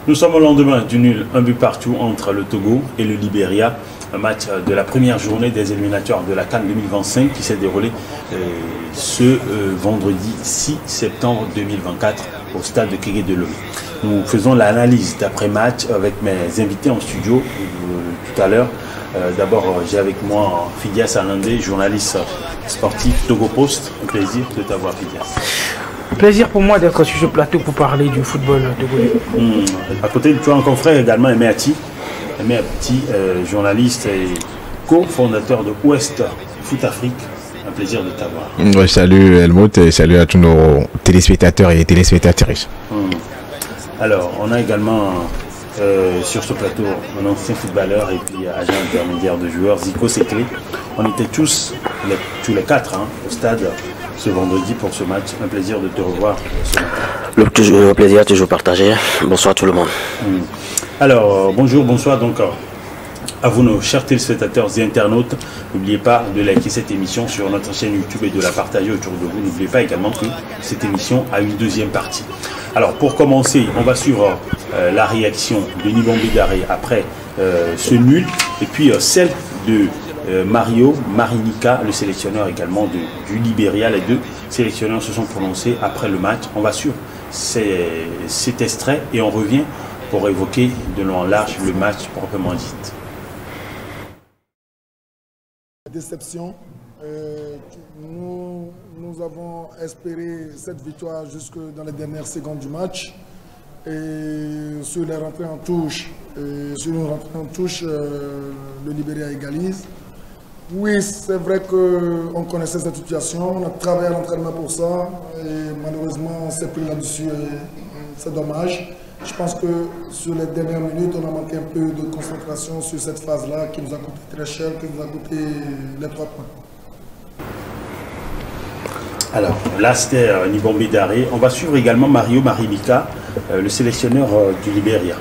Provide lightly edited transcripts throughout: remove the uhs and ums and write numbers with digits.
Nous sommes au lendemain du nul, un but partout entre le Togo et le Libéria. Un match de la première journée des éliminatoires de la CAN 2025 qui s'est déroulé ce vendredi 6 septembre 2024 au stade de Kégué de Lomé. Nous faisons l'analyse d'après-match avec mes invités en studio tout à l'heure. D'abord, j'ai avec moi Fidias Alandé, journaliste sportif Togo Post. Un plaisir de t'avoir, Fidias. Plaisir pour moi d'être sur ce plateau pour parler du football togolais. À côté de toi, un confrère également, Aimé Ati, journaliste et co-fondateur de Ouest Foot Afrique. Un plaisir de t'avoir. Salut Helmut et salut à tous nos téléspectateurs et téléspectatrices. Alors, on a également sur ce plateau un ancien footballeur et puis agent intermédiaire de joueurs, Zico Sekle. On était tous les quatre au stade ce vendredi pour ce match. Un plaisir de te revoir ce matin. Le plaisir toujours partagé. Bonsoir tout le monde. Alors, bonjour, bonsoir donc à vous nos chers téléspectateurs et internautes. N'oubliez pas de liker cette émission sur notre chaîne YouTube et de la partager autour de vous. N'oubliez pas également que cette émission a une deuxième partie. Alors pour commencer, on va suivre la réaction de Nibombe Daré après ce nul et puis celle de Mario Marinica, le sélectionneur également du Libéria. Les deux sélectionneurs se sont prononcés après le match. On va suivre cet extrait et on revient pour évoquer de long en large le match proprement dit. Déception. Nous avons espéré cette victoire jusque dans les dernières secondes du match. Et sur les rentrées en touche, le Libéria égalise. Oui, c'est vrai qu'on connaissait cette situation, on a travaillé à l'entraînement pour ça. Et malheureusement, on s'est pris là-dessus et c'est dommage. Je pense que sur les dernières minutes, on a manqué un peu de concentration sur cette phase-là qui nous a coûté très cher, qui nous a coûté les 3 points. Alors là, c'était Nibombe Daré. On va suivre également Mario Marinica, le sélectionneur du Libéria.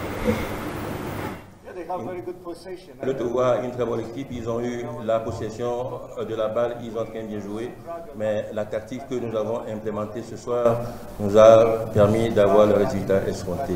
Le Togo a une très bonne équipe, ils ont eu la possession de la balle, ils ont très bien joué, mais la tactique que nous avons implémentée ce soir nous a permis d'avoir le résultat escompté.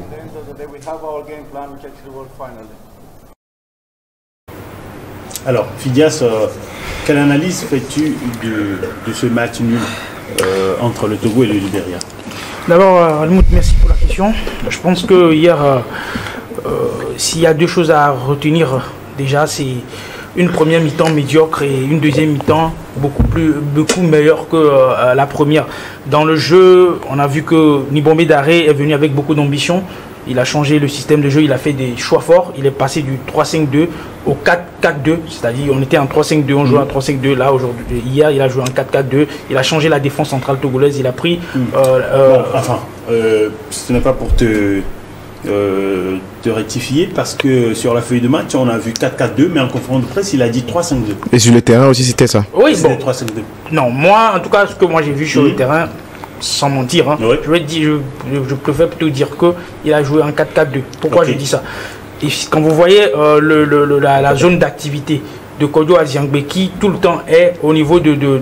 Alors, Fidias, quelle analyse fais-tu de ce match nul entre le Togo et le Libéria? D'abord, Helmut, merci pour la question. Je pense que hier, s'il y a deux choses à retenir, déjà, c'est une première mi-temps médiocre et une deuxième mi-temps beaucoup meilleure que la première. Dans le jeu, on a vu que Nibombe Daré est venu avec beaucoup d'ambition. Il a changé le système de jeu, il a fait des choix forts. Il est passé du 3-5-2 au 4-4-2, c'est-à-dire on était en 3-5-2, on jouait en 3-5-2. Là, aujourd'hui, hier, il a joué en 4-4-2. Il a changé la défense centrale togolaise. Il a pris... ce n'est pas pour te rectifier parce que sur la feuille de match on a vu 4-4-2 mais en conférence de presse il a dit 3-5-2. Et sur le terrain aussi c'était ça? Oui, bon. 3-5-2. Non, moi en tout cas ce que moi j'ai vu sur le terrain, sans mentir, oui. je préfère plutôt dire qu'il a joué en 4-4-2. Pourquoi je dis ça? Et quand vous voyez la zone d'activité de Kodo Aziangbe qui tout le temps est au niveau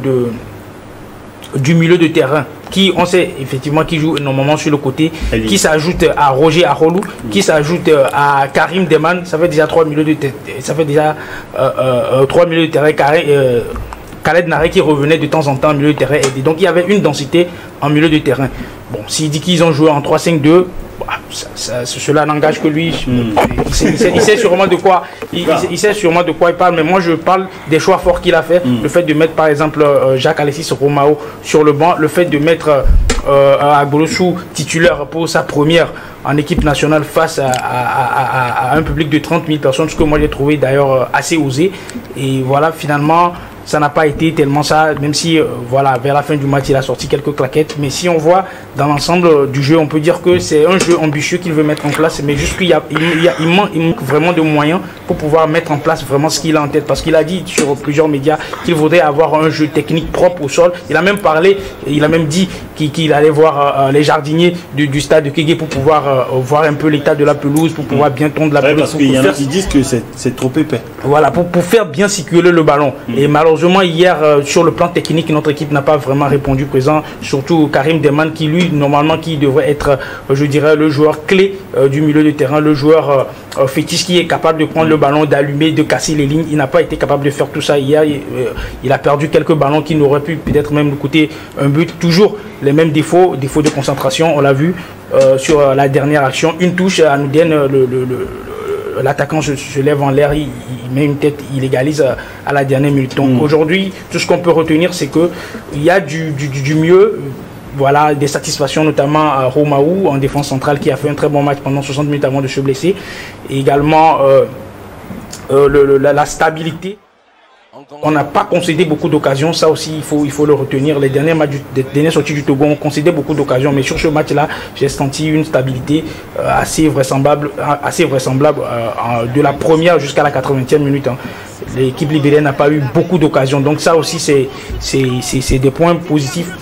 du milieu de terrain, qui on sait effectivement qui joue normalement sur le côté, qui s'ajoute à Roger Arolou, qui s'ajoute à Karim Deman. Ça fait déjà 3 milieux de terrain. Ça fait déjà 3 milieux de terrain. Khaled Naré qui revenait de temps en temps en milieu de terrain. Et donc il y avait une densité en milieu de terrain. Bon, s'il dit qu'ils ont joué en 3-5-2, cela n'engage que lui. Il sait sûrement de quoi il sait sûrement de quoi il parle, mais moi je parle des choix forts qu'il a fait. Le fait de mettre par exemple Jacques-Alexis Romao sur le banc, le fait de mettre Agbolosou titulaire pour sa première en équipe nationale face à un public de 30 000 personnes, ce que moi j'ai trouvé d'ailleurs assez osé. Et voilà, finalement ça n'a pas été tellement ça, même si voilà, vers la fin du match il a sorti quelques claquettes. Mais si on voit dans l'ensemble du jeu, on peut dire que c'est un jeu ambitieux qu'il veut mettre en place, mais juste qu'il manque vraiment de moyens pour pouvoir mettre en place vraiment ce qu'il a en tête, parce qu'il a dit sur plusieurs médias qu'il voudrait avoir un jeu technique propre au sol. Il a même parlé, il a même dit qu'il allait voir les jardiniers du stade de Kégué pour pouvoir voir un peu l'état de la pelouse, pour pouvoir bien tondre la pelouse. Parce qu'il y en a qui disent que c'est trop épais. Voilà, pour faire bien circuler le ballon. Et malheureusement malheureusement, hier, sur le plan technique, notre équipe n'a pas vraiment répondu présent. Surtout Karim Deman, qui lui, normalement, qui devrait être, je dirais, le joueur clé du milieu de terrain, le joueur fétiche qui est capable de prendre le ballon, d'allumer, de casser les lignes. Il n'a pas été capable de faire tout ça hier. Il a perdu quelques ballons qui n'auraient pu peut-être même coûter un but. Toujours les mêmes défauts de concentration, on l'a vu sur la dernière action. Une touche à Nouden, l'attaquant se lève en l'air, il met une tête, il égalise à la dernière minute. Donc aujourd'hui, tout ce qu'on peut retenir, c'est qu'il y a du mieux. Voilà, des satisfactions, notamment à Romaou en défense centrale qui a fait un très bon match pendant 60 minutes avant de se blesser. Et également la stabilité. On n'a pas concédé beaucoup d'occasions, ça aussi il faut le retenir. Les derniers matchs, les dernières sorties du Togo ont concédé beaucoup d'occasions, mais sur ce match-là, j'ai senti une stabilité assez vraisemblable de la première jusqu'à la 80e minute. Hein. L'équipe libérienne n'a pas eu beaucoup d'occasions, donc ça aussi c'est des points positifs.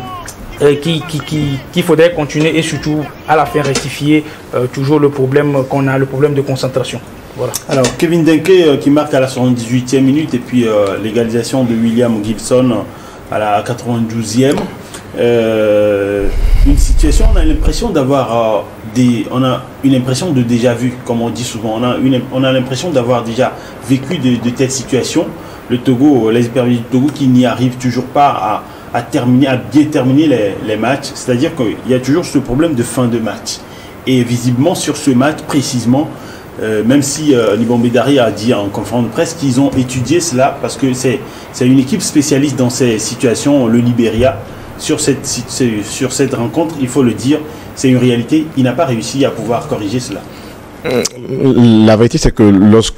Qu'il faudrait continuer et surtout à la fin rectifier toujours le problème qu'on a, le problème de concentration. Voilà. Alors Kevin Denke qui marque à la 78e minute et puis l'égalisation de William Gibson à la 92e. Une situation, on a l'impression d'avoir on a une impression de déjà vu, comme on dit souvent. On a l'impression d'avoir déjà vécu de telles situations. Le Togo, les hypervies du Togo qui n'y arrivent toujours pas à bien terminer les matchs. C'est-à-dire qu'il y a toujours ce problème de fin de match. Et visiblement sur ce match précisément, même si Libon Bédari a dit en conférence de presse qu'ils ont étudié cela parce que c'est une équipe spécialiste dans ces situations, le Libéria. Sur cette rencontre, il faut le dire, c'est une réalité. Il n'a pas réussi à pouvoir corriger cela. La vérité, c'est que lorsque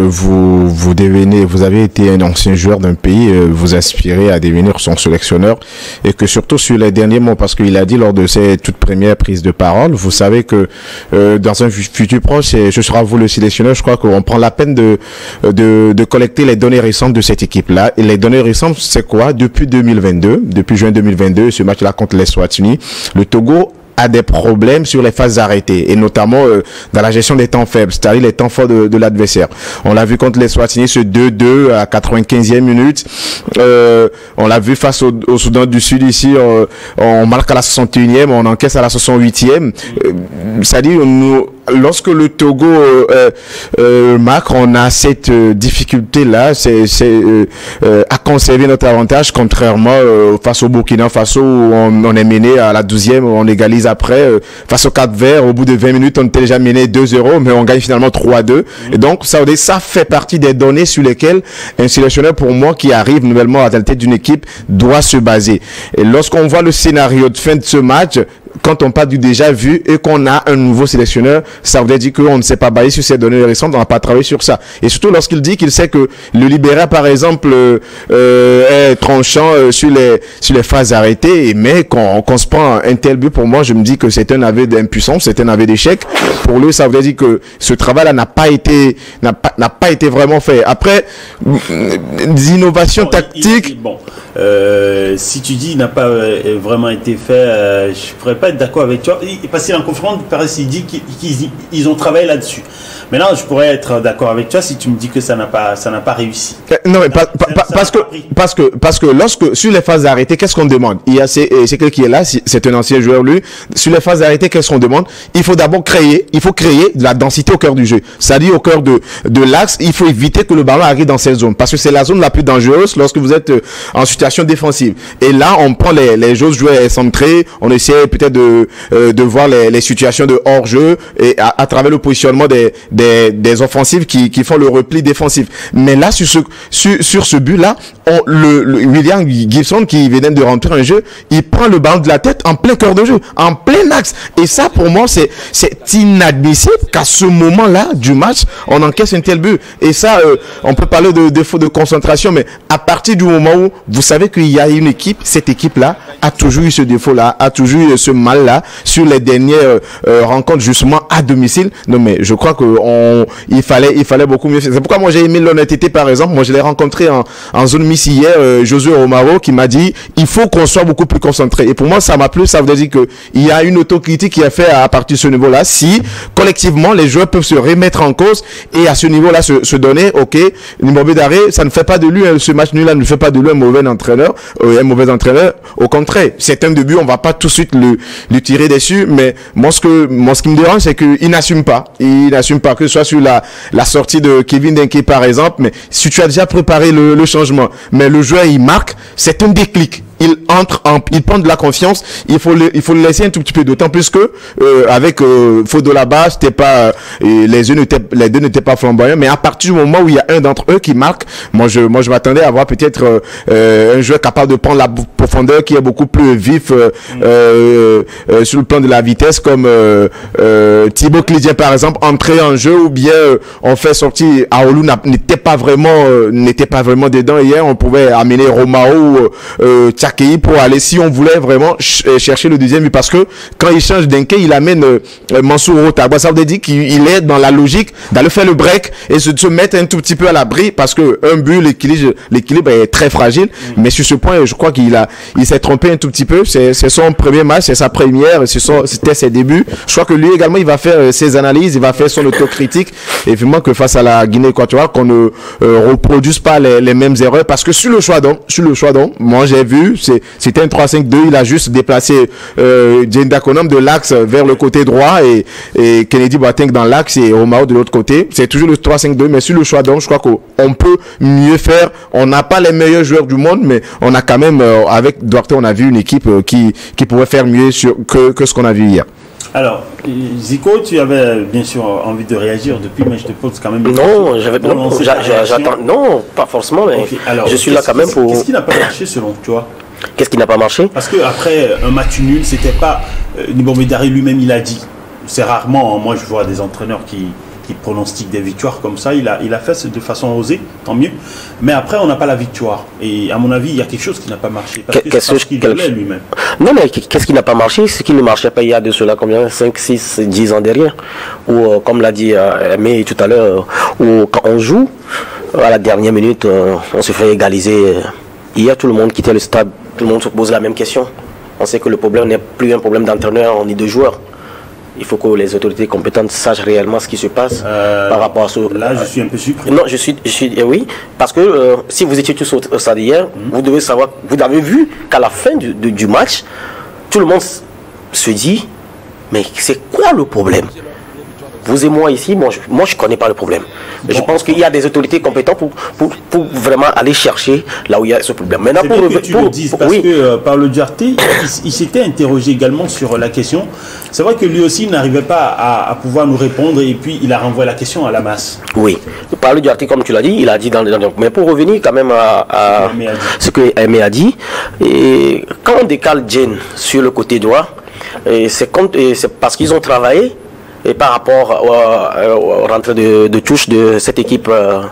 vous avez été un ancien joueur d'un pays, vous aspirez à devenir son sélectionneur, et que surtout sur les derniers mots, parce qu'il a dit lors de ses toutes premières prises de parole, vous savez que dans un futur proche, ce sera vous le sélectionneur. Je crois qu'on prend la peine de collecter les données récentes de cette équipe-là. Et les données récentes, c'est quoi? Depuis juin 2022, ce match-là contre les Swatini, le Togo a des problèmes sur les phases arrêtées et notamment dans la gestion des temps faibles, c'est-à-dire les temps forts de l'adversaire. On l'a vu contre les Swatini, ce 2-2 à 95e minute. On l'a vu face au Soudan du Sud ici, on marque à la 61e, on encaisse à la 68e. C'est-à-dire lorsque le Togo marque, on a cette difficulté-là, à conserver notre avantage, contrairement face au Burkina Faso où on est mené à la 12e, on égalise après. Face au Cap-Vert, au bout de 20 minutes, on était déjà mené 2-0, mais on gagne finalement 3-2. Et donc, ça fait partie des données sur lesquelles un sélectionneur, pour moi, qui arrive nouvellement à la tête d'une équipe, doit se baser. Et lorsqu'on voit le scénario de fin de ce match, quand on parle du déjà vu et qu'on a un nouveau sélectionneur, ça voudrait dire qu'on ne s'est pas basé sur ces données récentes, on n'a pas travaillé sur ça. Et surtout lorsqu'il dit qu'il sait que le Libéria, par exemple, est tranchant sur les phases arrêtées, mais qu'on se prend un tel but, pour moi, je me dis que c'est un aveu d'impuissance, c'est un aveu d'échec. Pour lui, ça voudrait dire que ce travail-là n'a pas été vraiment fait. Après, des innovations tactiques. Si tu dis n'a pas vraiment été fait, je pourrais pas être d'accord avec toi. Parce qu'en conférence de presse, il dit qu'ils ont travaillé là-dessus. Maintenant, je pourrais être d'accord avec toi si tu me dis que ça n'a pas réussi. Non, mais parce que lorsque sur les phases arrêtées, qu'est-ce qu'on demande? Il y a c'est quelqu'un qui est là, c'est un ancien joueur lui. Sur les phases arrêtées, qu'est-ce qu'on demande? Il faut d'abord créer de la densité au cœur du jeu. C'est-à-dire au cœur de l'axe, il faut éviter que le ballon arrive dans cette zone parce que c'est la zone la plus dangereuse lorsque vous êtes en situation défensive. Et là, on prend les joueurs centrés, on essaie peut-être de voir les situations de hors-jeu et à travers le positionnement des offensives qui font le repli défensif. Mais là, sur ce but-là, William Gibson qui venait de rentrer en jeu, il prend le ballon de la tête en plein cœur de jeu, en plein axe. Et ça, pour moi, c'est inadmissible qu'à ce moment-là du match, on encaisse un tel but. Et ça, on peut parler de défaut de concentration, mais à partir du moment où vous savez qu'il y a une équipe, cette équipe-là a toujours eu ce défaut-là, a toujours eu ce mal-là sur les dernières rencontres justement à domicile. Non, mais je crois qu'on il fallait beaucoup mieux faire. C'est pourquoi moi j'ai aimé l'honnêteté, par exemple. Moi je l'ai rencontré en zone Miss hier, Josué Romaro, qui m'a dit il faut qu'on soit beaucoup plus concentré. Et pour moi ça m'a plu. Ça veut dire que il y a une autocritique qui est faite à partir de ce niveau-là. Si collectivement les joueurs peuvent se remettre en cause et à ce niveau-là se donner, ok, Nimobé Daré, ça ne fait pas de lui ce match nul-là ne fait pas de lui un mauvais entraîneur. Au contraire, c'est un début, on va pas tout de suite le tirer dessus, mais moi ce qui me dérange, c'est qu'il n'assume pas. Il n'assume pas, que ce soit sur la sortie de Kevin Denke par exemple, mais si tu as déjà préparé le changement, mais le joueur il marque, c'est un déclic. Il prend de la confiance. Il faut le laisser un tout petit peu, d'autant plus que avec Fodolaba, c'était pas les deux n'étaient pas flamboyants, mais à partir du moment où il y a un d'entre eux qui marque, moi je m'attendais à voir peut-être un joueur capable de prendre la profondeur, qui est beaucoup plus vif sur le plan de la vitesse, comme Thibaut Clydien par exemple, entrer en jeu, ou bien on fait sortir Aoulou n'était pas vraiment dedans. Hier on pouvait amener Romao Tchakei pour aller, si on voulait vraiment chercher le deuxième but, parce que quand il change Denke, il amène Mansour Otagba. Ça veut dire qu'il est dans la logique d'aller faire le break et se mettre un tout petit peu à l'abri, parce que un but, l'équilibre est très fragile. Mais sur ce point, je crois qu'il s'est trompé un tout petit peu. C'est son premier match, c'est sa première, c'était ses débuts. Je crois que lui également, il va faire ses analyses, il va faire son autocritique, et vraiment que face à la Guinée équatoriale, qu'on ne reproduise pas les mêmes erreurs, parce que sur le choix donc, moi j'ai vu, c'était un 3-5-2, il a juste déplacé Jane Dakonam de l'axe vers le côté droit et Kennedy Boateng dans l'axe et Romao de l'autre côté. C'est toujours le 3-5-2, mais sur le choix donc, je crois qu'on peut mieux faire. On n'a pas les meilleurs joueurs du monde, mais on a quand même, avec Duarte, on a vu une équipe qui pourrait faire mieux que ce qu'on a vu hier. Alors, Zico, tu avais bien sûr envie de réagir depuis, mais je te pose quand même... Non, j'attends. Non, pas forcément, mais okay. Alors, je suis là quand même pour... Qu'est-ce qui n'a pas marché selon toi? Qu'est-ce qui n'a pas marché? Parce qu'après un match nul, c'était pas... Nimobé Daré lui-même, il a dit. C'est rarement, moi je vois des entraîneurs qui pronostiquent des victoires comme ça. Il a fait de façon osée, tant mieux. Mais après, on n'a pas la victoire. Et à mon avis, il y a quelque chose qui n'a pas marché. Parce qu'il voulait lui-même. Non, mais qu'est-ce qui n'a pas marché? Ce qui ne marchait pas il y a de cela combien? 5, 6, 10 ans derrière. Ou comme l'a dit Aimé tout à l'heure, où quand on joue, à la dernière minute, on se fait égaliser. Hier, tout le monde quittait le stade. Tout le monde se pose la même question. On sait que le problème n'est plus un problème d'entraîneur ni de joueur. Il faut que les autorités compétentes sachent réellement ce qui se passe par rapport à ce... Là, je suis un peu surpris. Non, je suis oui, parce que si vous étiez tous au stade hier, vous devez savoir, vous avez vu qu'à la fin du match, tout le monde se dit, mais c'est quoi le problème? Vous et moi ici, moi je ne connais pas le problème. Bon, je pense qu'il y a des autorités compétentes pour vraiment aller chercher là où il y a ce problème. Maintenant, c'est bien que tu le dises, parce que Paulo Duarte, il s'était interrogé également sur la question. C'est vrai que lui aussi n'arrivait pas à pouvoir nous répondre, et puis il a renvoyé la question à la masse. Oui, Paulo Duarte, comme tu l'as dit, il a dit dans le... Mais pour revenir quand même à ce que Aimé a dit, et quand on décale Jane sur le côté droit, c'est parce qu'ils ont travaillé. Et par rapport aux rentrées de touche de cette équipe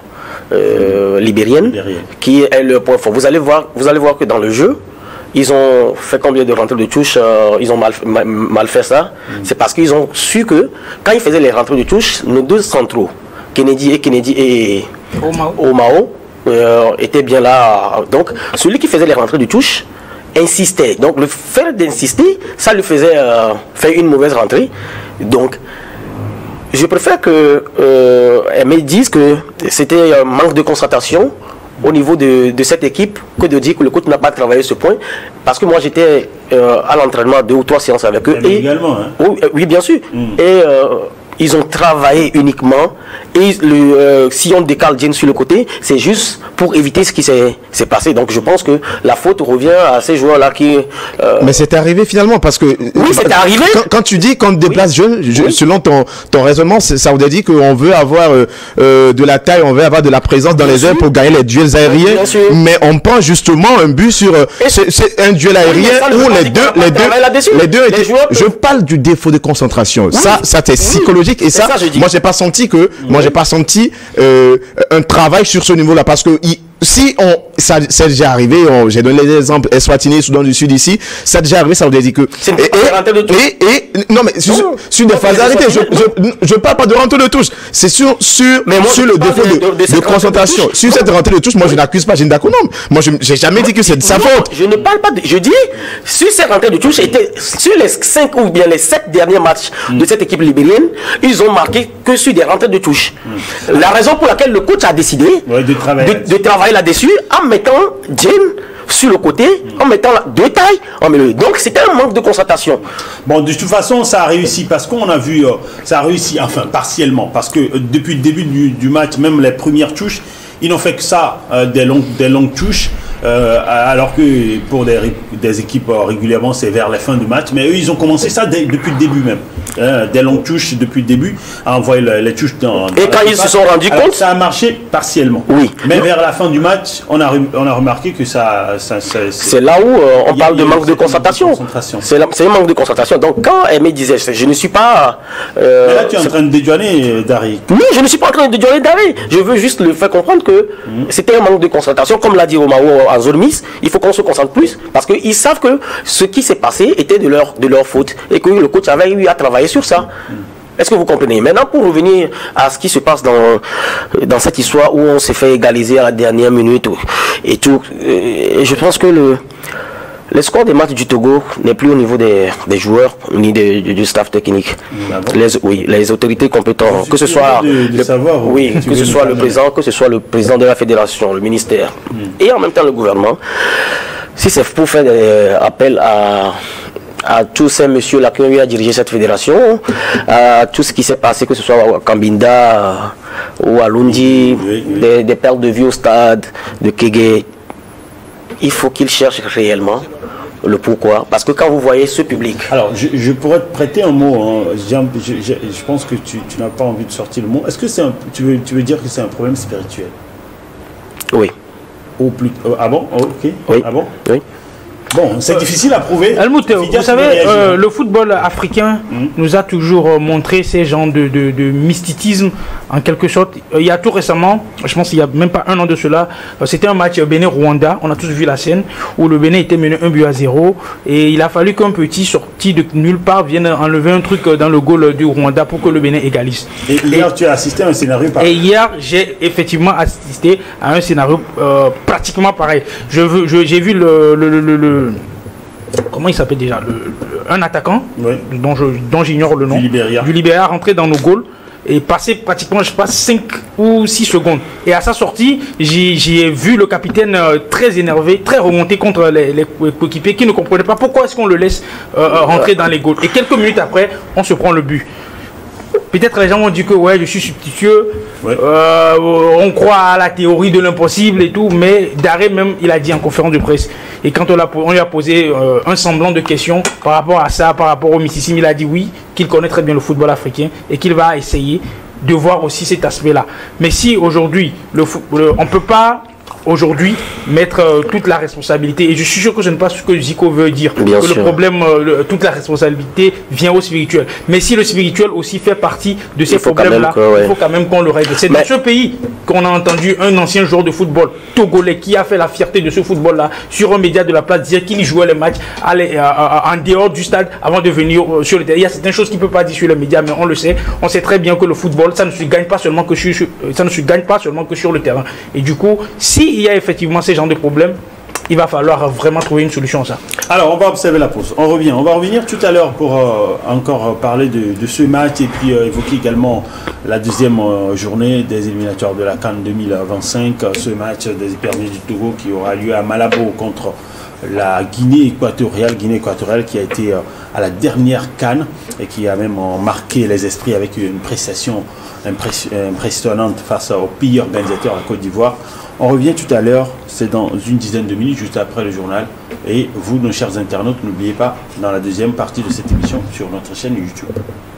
libérienne, qui est le point fort. Vous allez voir que dans le jeu, ils ont fait combien de rentrées de touche? Ils ont mal fait ça. C'est parce qu'ils ont su que quand ils faisaient les rentrées de touche, nos deux centraux, Kennedy et Omao, étaient bien là. Donc, celui qui faisait les rentrées de touche insistait. Donc, le fait d'insister, ça lui faisait faire une mauvaise rentrée. Donc, je préfère que Aimé dise que c'était un manque de concentration au niveau de cette équipe que de dire que le coach n'a pas travaillé ce point. Parce que moi, j'étais à l'entraînement 2 ou 3 séances avec eux. Et également, hein. Oui, bien sûr. Et ils ont travaillé uniquement. Et si on décale Jane sur le côté, c'est juste pour éviter ce qui s'est passé. Donc je pense que la faute revient à ces joueurs-là qui... Mais c'est arrivé finalement, parce que... Oui, c'est arrivé. Quand tu dis qu'on déplace jeune, selon ton raisonnement, ça veut dire qu'on veut avoir de la taille, on veut avoir de la présence dans les airs pour gagner les duels aériens. Mais on prend justement un but sur... c'est un duel aérien où les deux je parle du défaut de concentration. Oui. Ça c'est psychologique. Et ça, moi j'ai pas senti un travail sur ce niveau-là, parce que si ça c'est déjà arrivé, j'ai donné les exemples Eswatini, Soudan du Sud ici, ça déjà arrivé, ça veut dire que non mais sur des phases d'arrêté, je parle pas de rentrée de touche, c'est sur le défaut de concentration. Sur cette rentrée de touche, moi je n'accuse pas Jinda Konom. Moi j'ai jamais dit que c'est de sa faute. Je ne parle pas de, je dis sur cette rentrée de touche, sur les 5 ou bien les 7 derniers matchs de cette équipe libérienne, ils ont marqué que sur des rentrées de touche. La raison pour laquelle le coach a décidé de travailler là-dessus en mettant Jane sur le côté, en mettant deux tailles, donc c'était un manque de concentration. Bon, de toute façon, ça a réussi parce qu'on a vu, ça a réussi, enfin partiellement, parce que depuis le début du match, même les premières touches, ils n'ont fait que ça, des longues touches, alors que pour des équipes régulièrement, c'est vers la fin du match. Mais eux, ils ont commencé ça depuis le début même. Des longues touches depuis le début, à envoyer les touches dans et quand ils se sont rendus compte, ça a marché partiellement. Oui. Mais vers la fin du match, on a remarqué que c'est là où on parle de manque de concentration. C'est un manque de concentration. Donc quand Aimé disait, je ne suis pas... mais là, tu es en train de dédouaner Dari. Oui, je ne suis pas en train de dédouaner Dari. Je veux juste le faire comprendre que c'était un manque de concentration. Comme l'a dit Omao à Zolmis, il faut qu'on se concentre plus parce qu'ils savent que ce qui s'est passé était de leur faute et que le coach avait eu à travailler sur ça. Est-ce que vous comprenez? Maintenant, pour revenir à ce qui se passe dans cette histoire où on s'est fait égaliser à la dernière minute et tout, je pense que le score des matchs du Togo n'est plus au niveau des joueurs ni du staff technique. Les autorités compétentes, que ce soit le président de la fédération, le ministère et en même temps le gouvernement, si c'est pour faire appel à tous ces messieurs-là qui ont eu à diriger cette fédération, à tout ce qui s'est passé, que ce soit à Kambinda ou à Lundi, des pertes de vie au stade, de Kégué, il faut qu'ils cherchent réellement le pourquoi. Parce que quand vous voyez ce public... Alors, je pourrais te prêter un mot. Hein. Je pense que tu n'as pas envie de sortir le mot. Est-ce que tu veux dire que c'est un problème spirituel? Oui. Ou plus, ah bon? Ok. Oui. Ah bon? Oui. Bon, c'est difficile à prouver. Helmut, vous savez, le football africain nous a toujours montré ces genres de mysticisme, en quelque sorte. Il y a tout récemment, je pense qu'il n'y a même pas un an de cela, c'était un match Bénin-Rwanda, on a tous vu la scène, où le Bénin était mené 1-0, et il a fallu qu'un petit sorti de nulle part vienne enlever un truc dans le goal du Rwanda pour que le Bénin égalise. Et hier, tu as assisté à un scénario pareil. Et hier, j'ai effectivement assisté à un scénario pratiquement pareil. J'ai vu comment il s'appelle déjà, un attaquant dont j'ignore le nom, du Libéria rentrer dans nos goals et passer pratiquement, je pense, 5 ou 6 secondes. Et à sa sortie, j'ai vu le capitaine très énervé, très remonté contre les coéquipiers qui ne comprenaient pas pourquoi est-ce qu'on le laisse rentrer dans les goals. Et quelques minutes après, on se prend le but. Peut-être les gens vont dire que ouais, je suis substitueux, on croit à la théorie de l'impossible et tout, mais Daré même, il a dit en conférence de presse, et quand on lui a posé un semblant de question par rapport à ça, par rapport au mysticisme, il a dit oui, qu'il connaît très bien le football africain et qu'il va essayer de voir aussi cet aspect-là. Mais si aujourd'hui, on ne peut pas aujourd'hui mettre toute la responsabilité, et je suis sûr que ce n'est pas ce que Zico veut dire, bien que sûr. Le problème, toute la responsabilité vient au spirituel, mais si le spirituel aussi fait partie de ces problèmes-là, il faut quand même qu'on le règle. C'est dans ce pays qu'on a entendu un ancien joueur de football togolais qui a fait la fierté de ce football-là sur un média de la place dire qu'il jouait les matchs en dehors du stade avant de venir sur le terrain. Il y a certaines choses qu'il ne peut pas dire sur les médias, mais on le sait, on sait très bien que le football, ça ne se gagne pas seulement que sur le terrain. Et du coup, s'il y a effectivement ces genres de problèmes, il va falloir vraiment trouver une solution à ça. Alors, on va observer la pause. On va revenir tout à l'heure pour encore parler de ce match et puis évoquer également la deuxième journée des éliminatoires de la CAN 2025. Ce match des Hyperniers du Togo qui aura lieu à Malabo contre la Guinée équatoriale qui a été à la dernière CAN et qui a même marqué les esprits avec une prestation impressionnante face au pays organisateur, la Côte d'Ivoire. On revient tout à l'heure, c'est dans une dizaine de minutes, juste après le journal. Et vous, nos chers internautes, n'oubliez pas, dans la deuxième partie de cette émission sur notre chaîne YouTube.